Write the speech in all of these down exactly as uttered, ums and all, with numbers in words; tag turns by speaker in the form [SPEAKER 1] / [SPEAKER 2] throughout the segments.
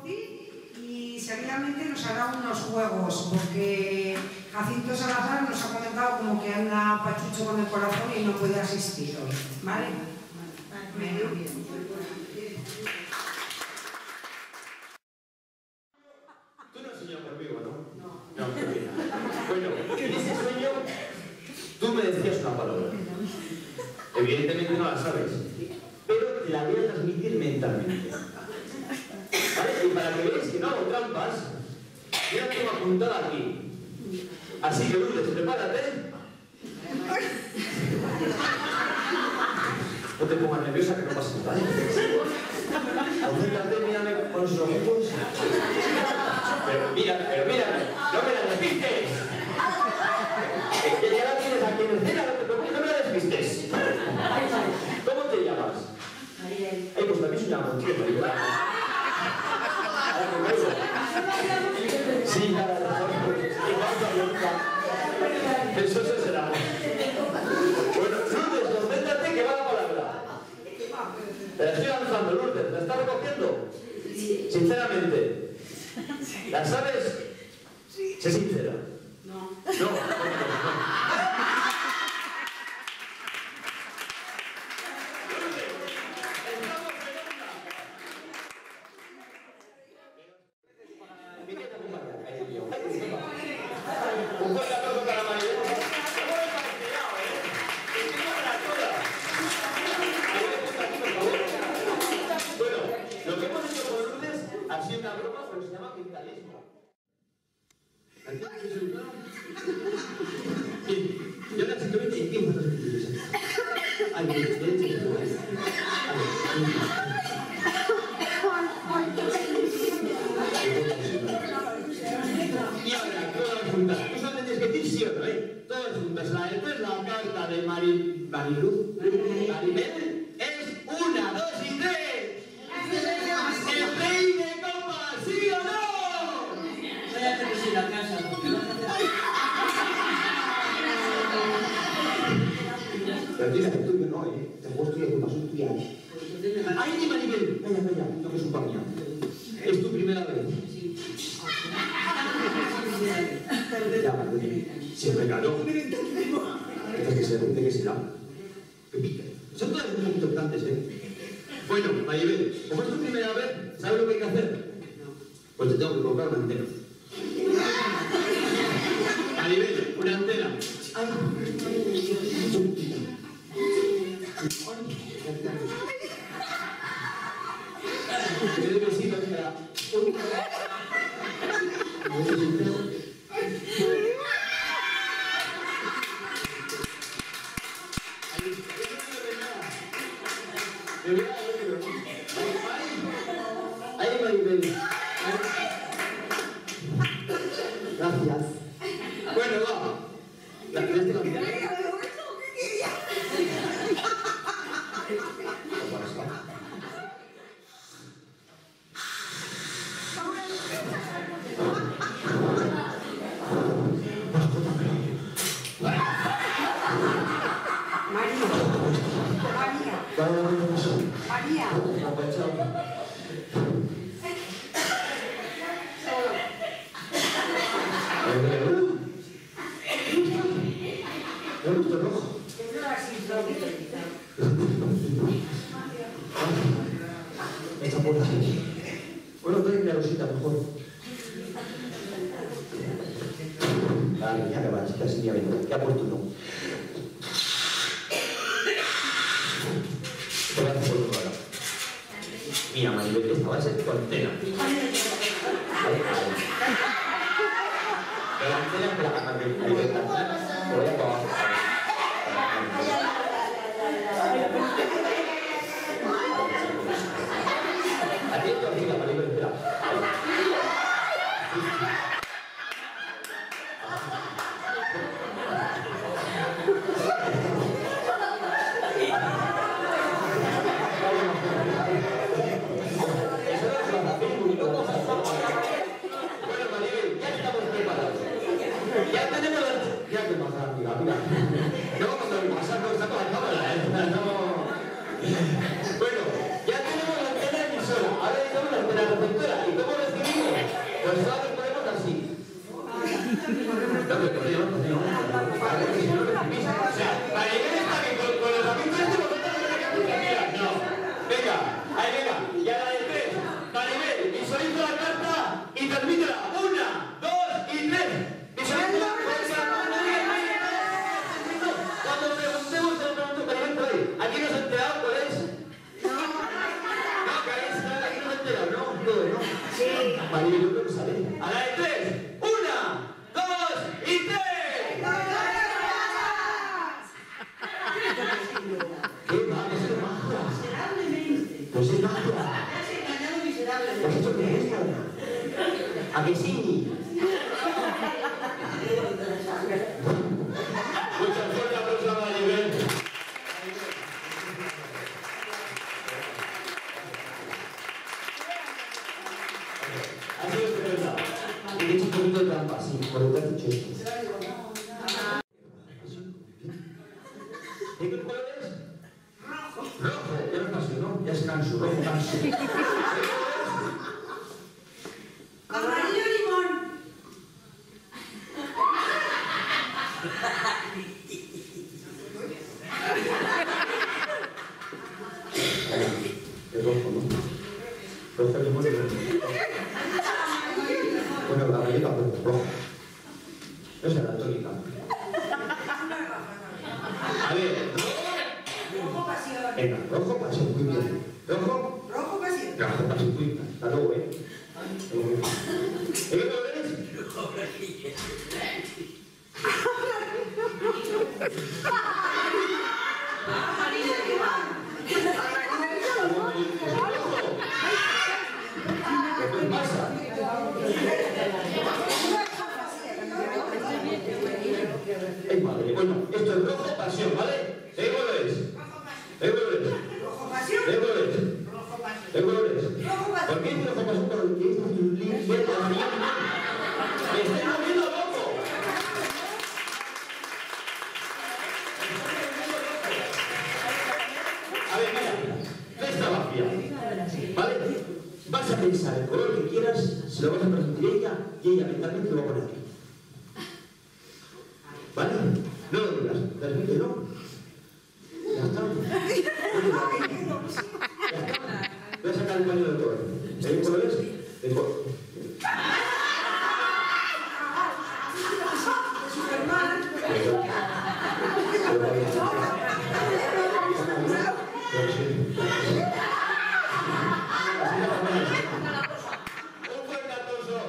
[SPEAKER 1] introducir y seguidamente nos hará unos juegos, porque Jacinto Salazar nos ha comentado como que anda pachucho con el corazón y no puede asistir hoy, ¿vale? Vale, muy bien.
[SPEAKER 2] Tú no has soñado conmigo, ¿no? No. No, mira. Bueno, en ese sueño tú me decías una palabra. Evidentemente no la sabes, pero te la voy a transmitir mentalmente. ¿Vale? Y para que veáis que no hago trampas, yo la tengo apuntada aquí. Así que Lourdes, prepárate. No te pongas nerviosa que no pasa nada. Concéntrate, mírame con los ojos. Pero mira, pero mira, no me la despistes. Que ya la tienes aquí en escena, no me la despistes. ¿Cómo te llamas? Maribel. Ay, pues también soy una contigo, Maribel. Sí, nada, eso se será. Bueno, Lourdes, concéntrate que va la palabra. Te la estoy lanzando, Lourdes, ¿la estás recogiendo? Sí. Sinceramente. ¿La sabes? Sí. Sé sincera. No. No, no, no. Son todas muy importantes, ¿eh? Bueno, Maribel, como es tu primera vez, ¿sabes lo que hay que hacer? Pues te tengo que comprar una antena. Maribel, una antena. Ay, ¿qué de besito espera? Ahí, Maribel. Gracias. Bueno, va. La que te la
[SPEAKER 1] María.
[SPEAKER 2] Esta puerta. Bueno, trae una rosita mejor. Vale, ya me vas, que así ya vengo. Qué oportuno. Gracias por tu hora. Mira, Maribel, esta va a ser tu antena. Vale, vale. La antena es la Maribel. Maribel, la antena. Lo voy a acabar. Atento arriba, Maribel, espera. Bueno, Maribel, ya estamos preparados. Ya tenemos, ya Pues ahora nos ponemos así. No, pero por Dios, por Dios. Vale, porque si no, no me pisa. O sea, para llegar hasta que con, con los amigos este vosotros no tenéis que mira, no. Venga, ahí venga. Y a la de tres. Maribel, visualiza la carta y transmítela. Una, dos y tres. Visualiza la carta. Cuando preguntemos, te lo pregunto, Maribel, por ahí. ¿Aquí nos ha enterado cuál es? No. No, que ahí está, aquí nos ha enterado, ¿no? Todo, ¿no? Sí. Maribel, yo creo que sabe. A la de tres. Una, dos y tres. ¿Qué va? ¿Qué es magia? Miserablemente. Pues es magia. Te has engañado miserablemente. ¿Pues esto qué es? ¿A que sí? Mucha fuerte aplauso a Maribel. Ha sido estupenda. He hecho un poquito de trampa, sí, por lo que has dicho esto. ¿De qué color es? Rojo. Rojo, ya no pasó, ¿no? Ya es canso, rojo canso. ¿De qué color es?
[SPEAKER 1] Amarillo limón.
[SPEAKER 2] Es rojo, ¿no? Rojo limón y rojo. Bueno, la galleta, pues rojo. Esa es la tónica. A ver,
[SPEAKER 1] Rojo pasión.
[SPEAKER 2] venga, rojo pasión, muy bien. Rojo,
[SPEAKER 1] Rojo pasión.
[SPEAKER 2] rojo pasión, muy bien. Hasta luego, ¿eh? ¿Y qué color es?
[SPEAKER 1] Amarillo limón.
[SPEAKER 2] ¿Qué pasa? Ay, madre. Bueno, esto es rojo pasión, ¿vale? ¿De qué color es? ¿De qué color es?
[SPEAKER 1] Rojo pasión.
[SPEAKER 2] ¿De qué color es?
[SPEAKER 1] Rojo pasión.
[SPEAKER 2] ¿De qué color es?
[SPEAKER 1] Rojo pasión.
[SPEAKER 2] ¿Por qué es rojo pasión? Porque es un link verde amarillo. ¡Me estoy volviendo loco! A ver, mira, esta magia, ¿vale? Vas a pensar el color que quieras, se lo vas a transmitir a ella y ella mentalmente lo va a poner aquí. ¿Vale? No lo digas, transmítelo. Ya está. Ya está. Voy a sacar el paño del color. ¿De qué color es? De color.
[SPEAKER 1] Superman.
[SPEAKER 2] Un fuerte aplauso.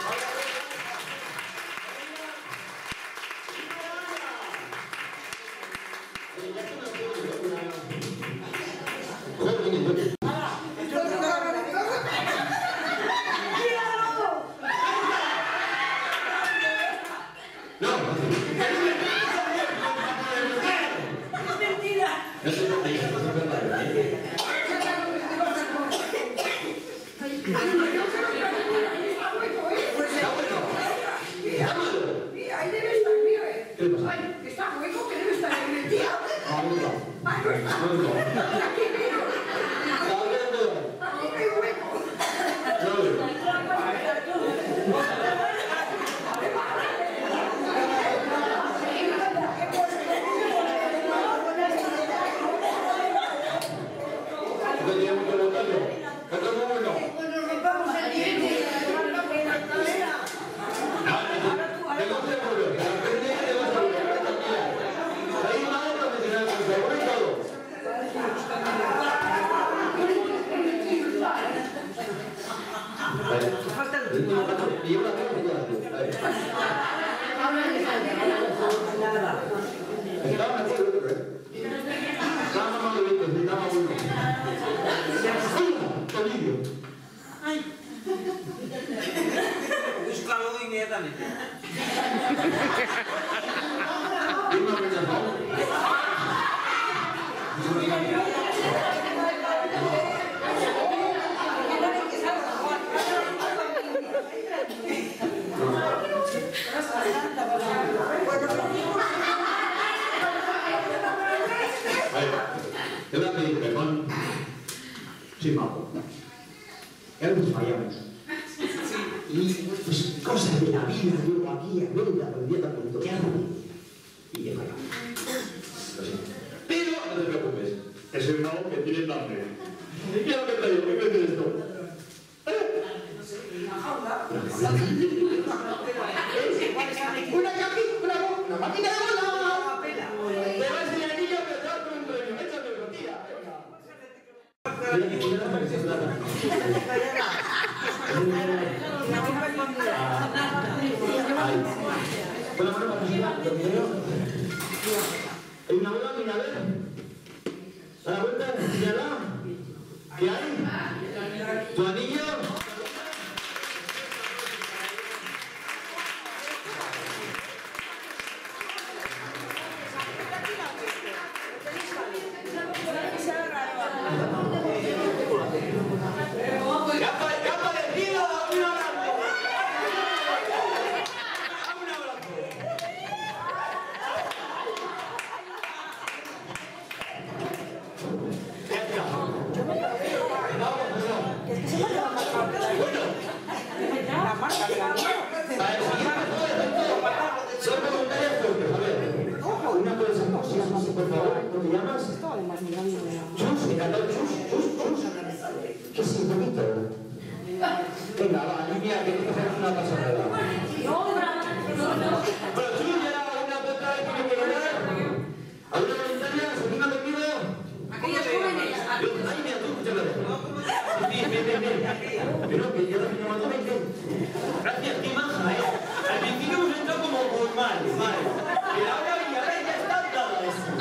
[SPEAKER 3] Búscalo inmediatamente.
[SPEAKER 2] Te voy a pedir perdón. Sí, Mago. Ya nos fallamos. Y pues cosas de la vida, luego aquí, a ver, la policía tan bonito, ¿qué hago? Y deja acá. Lo siento. Pero no te preocupes, que soy un mago que tiene hambre. ¿Qué es lo que te digo? ¿Qué crees de esto? ¿Eh? Una jaula. Una capita, bravo, una máquina de bola. Te va a enseñar niño, pero te va a dar un premio. Échame, tía. Bueno, bueno, vamos a primero. Hay una bola, mira, a ver. A la vuelta, señala. ¿Qué hay? ¿Tu anillo? Venga, va, niña, que tienes que hacer una pasarela. Bueno, tú ya una otra vez que me quiero dar. ¿Alguna voluntaria? ¿Segunda conmigo?
[SPEAKER 1] Aquellos jóvenes.
[SPEAKER 2] Ay, mira, tú, escúchame. Bien, bien, bien, bien. Pero que ya también me mandó veinte. Gracias, qué maja, ¿eh? Al principio hemos entrado como muy mal, mal. Pero ahora y ahora ya está dado eso.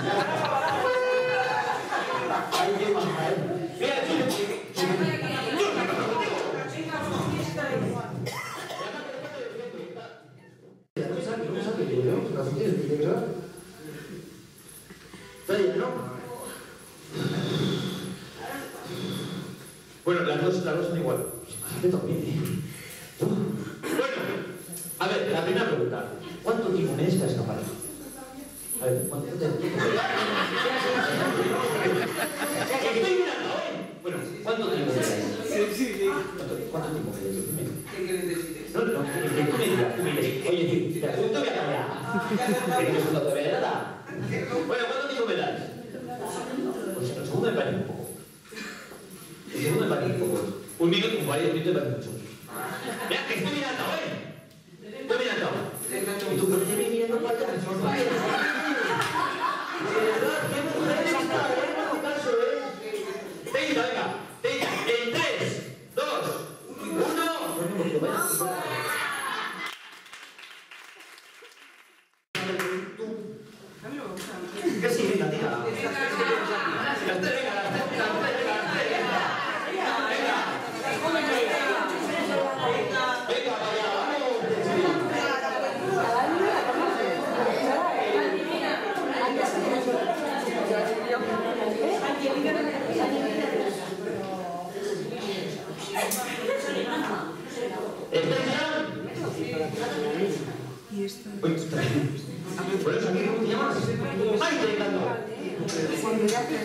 [SPEAKER 2] Ay, qué maja, ¿eh? Mira, tú, bueno, las dos, las dos son igual. Bueno, a ver, la primera pregunta. ¿Cuánto tiempo me es que has escapado? A ver, ¿cuánto tiempo me estoy mirando, ¿eh? Bueno, ¿cuánto tiempo me es? ¿Cuánto tiempo me es?
[SPEAKER 3] ¿Qué quieres decir?
[SPEAKER 2] No, no, que tú me digas, tú me digas. Oye, te pregunto que acá. ¿Qué resulta todavía de nada? Bueno, ¿cuánto tiempo me das? Pues el segundo me parece un poco. El segundo me parece un poco. Un minuto, un varios minutos me parece mucho. Mira, que estoy mirando, ¿eh? Estoy mirando. ¿Y tú por qué me mirando para allá? De verdad, qué mujer es esta, ¿eh? No hago caso, ¿eh? Venga, venga, venga. En tres, dos, uno. ¿Qué sí? Venga, tira. Por eso, ¿aquí cómo te llamas? ¡Ay, te encantó! ¿Cómo te llamas?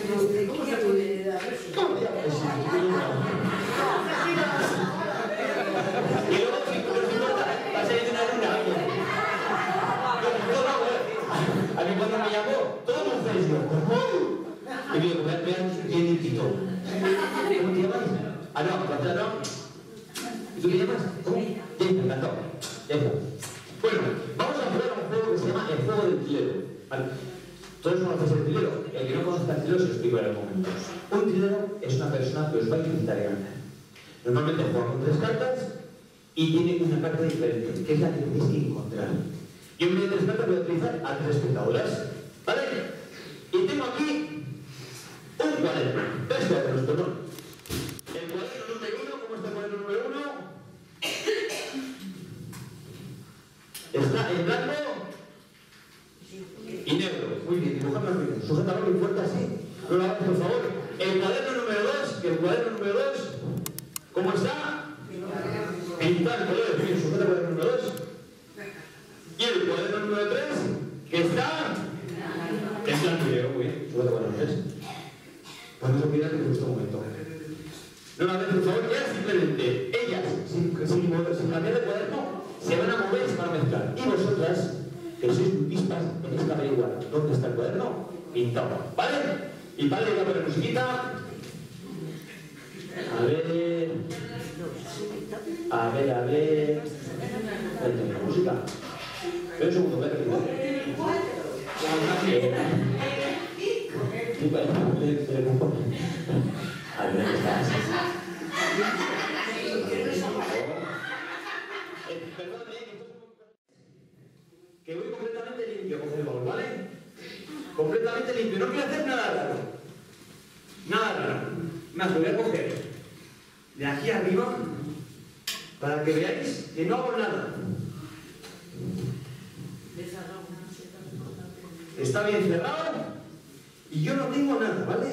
[SPEAKER 2] Y luego, si no te importa, va a salir de una luna. A mí cuando me llamó, todo me ofreció. Y me digo, vean bien limpito. ¿Cómo te llamas? Ah, no, no, no. ¿Y tú te llamas? ¿Cómo? Ya, me encantó. Ya está. Bueno, vamos a jugar a un juego que se llama el juego del trilero. ¿Vale? Todos conocéis el trilero. El que no conozca el trilero se lo explico en el momento. Un trilero es una persona que os va a intentar ganar. Normalmente juega con tres cartas y tiene una carta diferente, que es la que tenéis que encontrar. Yo en vez de tres cartas voy a utilizar a tres espectadoras. ¿Vale? Y tengo aquí un cuaderno. Tres cuadernos, perdón. El cuaderno número uno, ¿cómo está el cuaderno número uno? Está en blanco y negro. Muy bien, dibujadlo bien. Sujétalo muy fuerte así. No lo hagas, por favor. El cuaderno número dos, que el cuaderno número dos, ¿cómo está? Pintado el color. Bien, sujeta el cuaderno número dos. Y el cuaderno número tres, que está en blanco y negro. Muy bien, sujeta el cuaderno tres. Podemos olvidar que te gustó un momento. No, a ver, por favor, ya simplemente ellas, sin, sin mover, sin cambiar de cuaderno, se van a mover y se van a mezclar. Y vosotras, que sois muy pispas, tenéis que averiguar dónde está el cuaderno pintado, ¿vale? Y vale, voy a poner musiquita. A ver... A ver, a ver... Ahí tengo la música. Pero un segundo, voy a terminar. A ver, ¿dónde estás? Perdóname, que voy completamente limpio con el baúl, ¿vale? Completamente limpio, no quiero hacer nada raro. Nada raro. Más, lo voy a coger de aquí arriba para que veáis que no hago nada. Está bien cerrado y yo no tengo nada, ¿vale?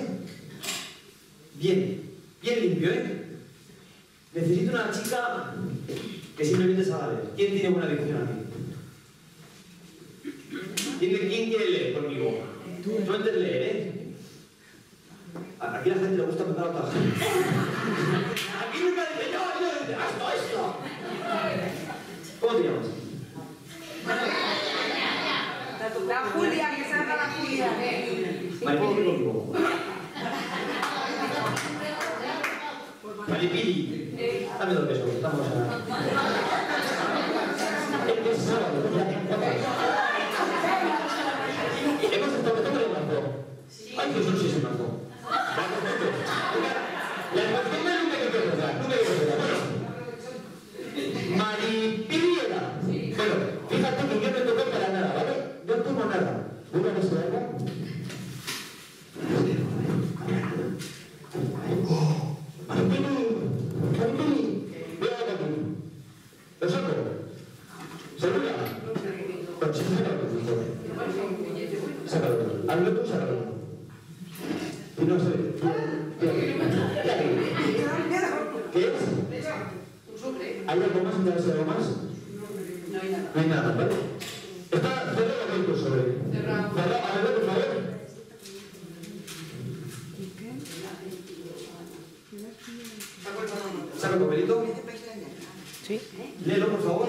[SPEAKER 2] Bien, bien limpio, ¿eh? Necesito una chica que simplemente sabe leer. ¿Quién tiene buena dicción aquí? ¿Quién, ¿Quién quiere leer conmigo? Tú antes leer, ¿eh? Aquí a la gente le gusta empezar a otra gente. Aquí nunca dice yo, yo dice esto, esto. ¿Cómo te llamas?
[SPEAKER 1] La Julia, que salga la Julia.
[SPEAKER 2] Maripili conmigo. Maripili. Dame dos besos, estamos a... Es sábado, hemos estado todo el marzo. Ay, que son seis en marzo. La emoción me nunca hay que empezar, nunca hay que empezar. Maripiliera. Bueno, fíjate que yo no toco para nada, ¿vale? No tomo nada. ¿Una vez se haga? ¡Oh! ¡Maripili! ¡Maripili! ¡Vea acá aquí! ¿Lo saco? ¿Segura? Bueno, sí, sácalo tú, sácalo tú. Hazlo tú, sácalo tú. Y no sé. ¿Qué es? ¿Hay algo más? ¿Hay algo más?
[SPEAKER 4] No hay nada.
[SPEAKER 2] No hay nada, ¿vale? Está cerrado el sobre.
[SPEAKER 4] Cerrado.
[SPEAKER 2] Cerrado, a ver, por favor. ¿Saca el papelito?
[SPEAKER 5] Sí.
[SPEAKER 2] Léelo, por favor.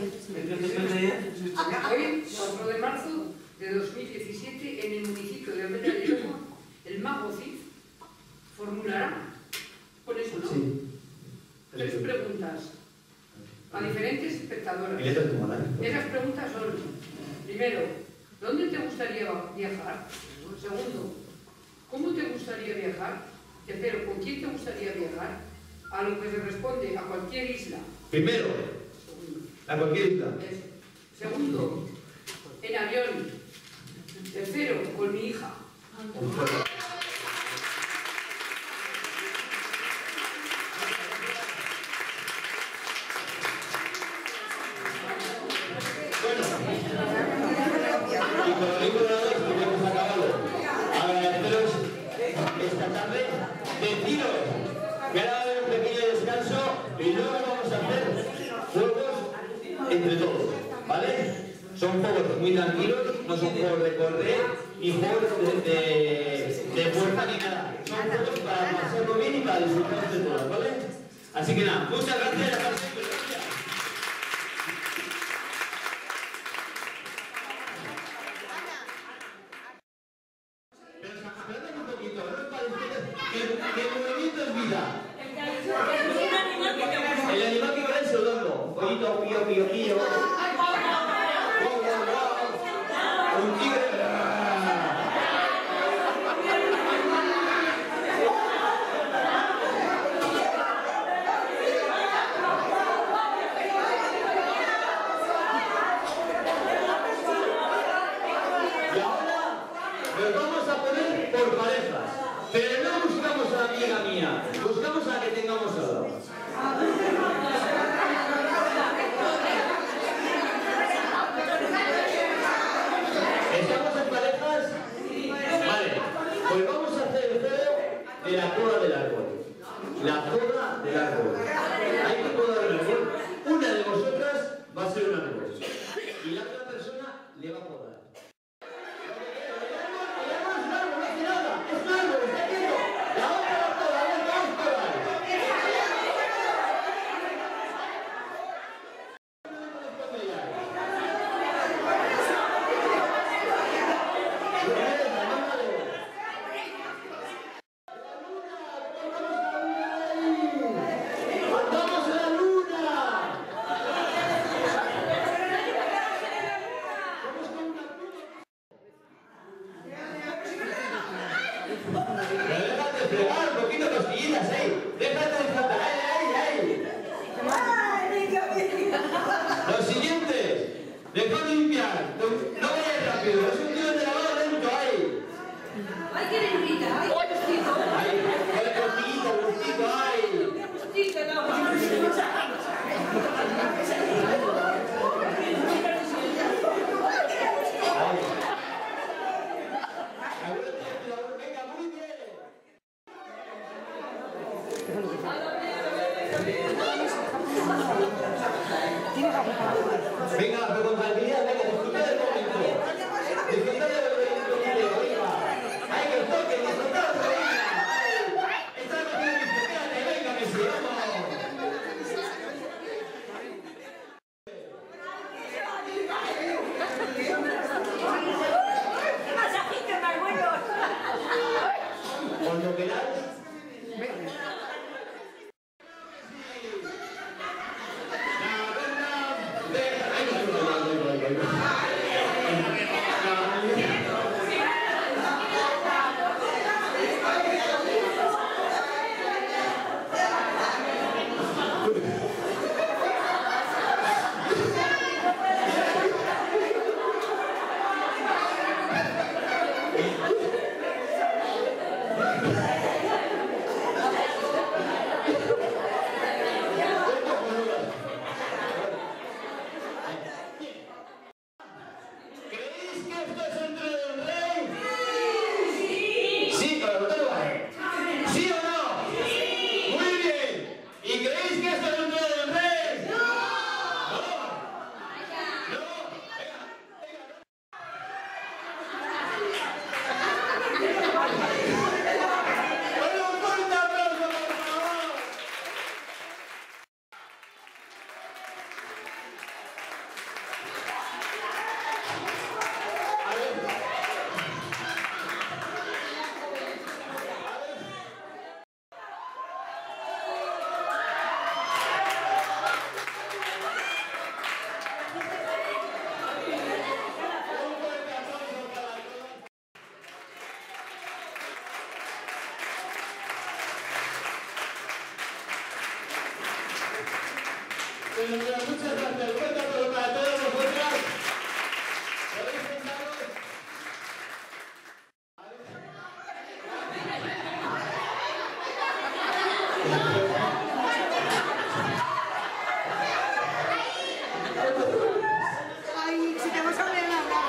[SPEAKER 4] Hoy, cuatro de marzo de dos mil diecisiete, en el municipio de Ometa de León, el mago Cid formulará, por eso, ¿no?
[SPEAKER 2] Sí.
[SPEAKER 4] Tres preguntas a diferentes espectadoras.
[SPEAKER 2] Y letra tu mala, ¿eh?
[SPEAKER 4] Esas preguntas son, primero, ¿dónde te gustaría viajar? Segundo, ¿cómo te gustaría viajar? Tercero, ¿con quién te gustaría viajar? A lo que se responde a cualquier isla.
[SPEAKER 2] Primero, a cualquier isla.
[SPEAKER 4] Eso. Segundo, en avión. Tercero, con mi hija.
[SPEAKER 2] Y con el libro de la dos, que hemos acabado. Agradeceros esta tarde. Deciros que ahora va a haber un pequeño descanso y luego vamos a hacer juegos entre todos, ¿vale? Son juegos muy tranquilos, no son juegos de correr ni juegos de, de, de fuerza ni nada. Son juegos para pasarlo bien y para disfrutar de todas, ¿vale? Así que nada, muchas gracias. Gracias. ¿Qué movimiento es vida? El animal que va saludando. Pollito, pío, pío, pío. Un tigre. Y ahora nos vamos a poner por parejas. Pero no buscamos a la amiga mía, buscamos a la que tengamos al lado. ¿Estamos en parejas? Vale, pues vamos a hacer el juego de la poda del árbol. La poda del árbol. Hay que podar el árbol. Una de vosotras va a ser un árbol. Y la otra persona le va a podar. Venga, pero con tranquilidad, venga, disfrutad del momento. Disfrutad del momento, venga. Hay que toque, disfrutad, venga. Esta noche de disfrutad, venga, que sí, vamos. Cuando queráis. Muchas gracias. Fuerte aplauso para todos vosotras. ¿Podéis sentaros?
[SPEAKER 1] Ay, si te vas a ver nada.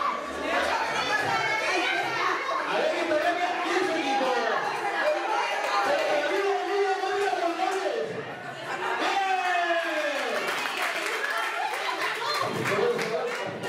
[SPEAKER 2] A ver, que todavía ¿quién es el equipo? ¡Eh!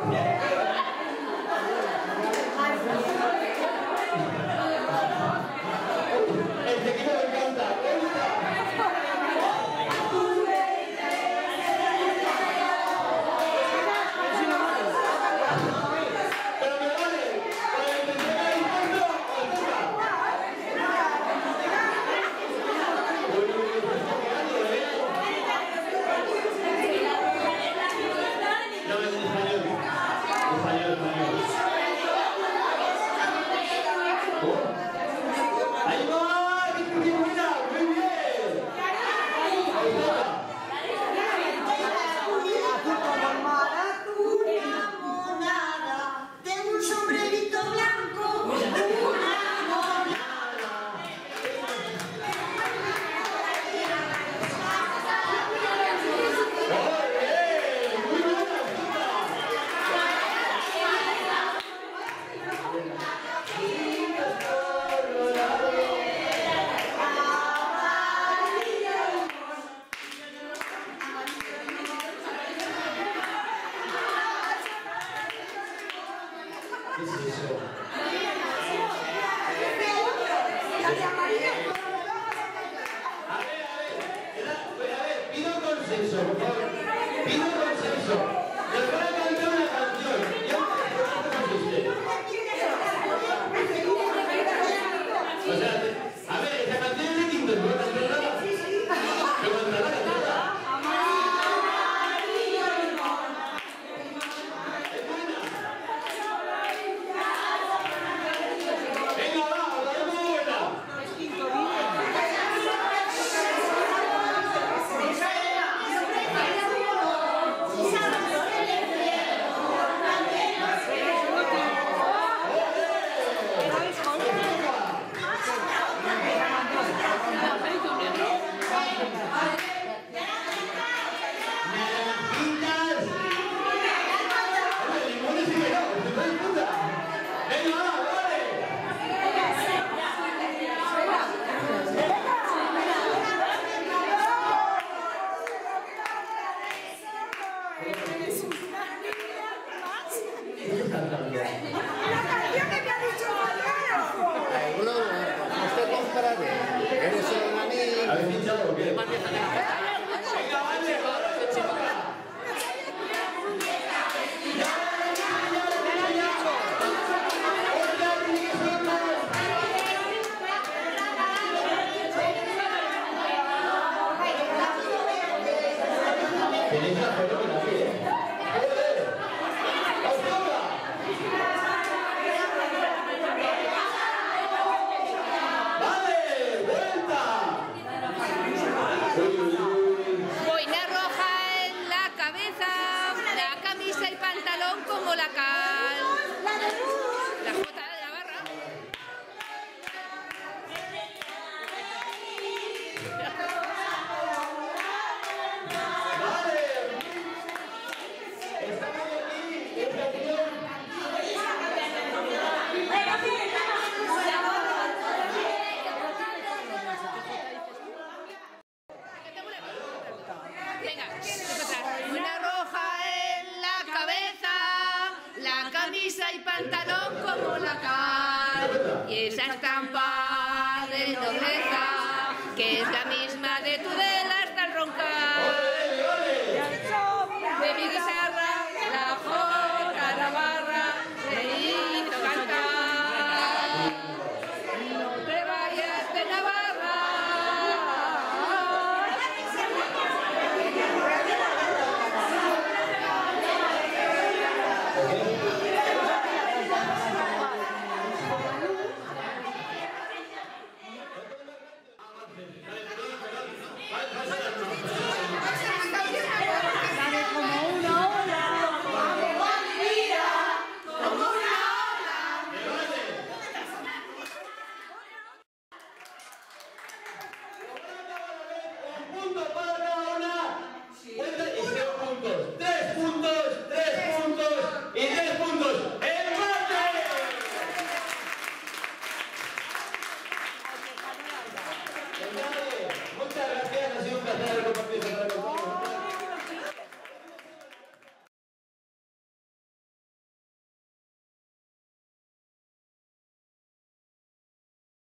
[SPEAKER 2] El tequila me encanta. Pero me vale. Para que te llegue el fondo, no, es español. Español, español. ¡Ahí va! ¡Qué buena! ¡Muy bien! ¡Ahí va!
[SPEAKER 5] Tengo un sombrerito blanco, una monada.
[SPEAKER 2] ¿Qué es eso? A ver, a ver, a ver, pido consenso, por favor. Pido consenso. Les voy a cantar una canción. Yo no usted. O sea, a ver, esa canción es de Quinto, ¿no? ¿Cantarla? ¿Pero cantarla, cantarla? ¿Es buena? Venga, va, la muy buena. Naranjitas. Hombre, limones y melones, ¿te das cuenta? Venga, va, vale. ¿Qué estás cantando?
[SPEAKER 6] Eres un amigo.
[SPEAKER 2] ¿Habéis pinchado o qué? Venga, vale, ahora se chica. Tenéis la fenómena aquí, ¿eh? ¡Joder! ¡Os toca! ¡Vale! ¡Vuelta! Uy, uy, uy.
[SPEAKER 7] Boina roja en la cabeza, la camisa y pantalón como la cal. La Jota de la barra.
[SPEAKER 2] ¡Vale! ¡Estamos aquí! ¡Qué canción!
[SPEAKER 7] Venga, empezar. Boina roja en la cabeza, la camisa y pantalón como la cal. Y esa estampa de nobleza que es la misma.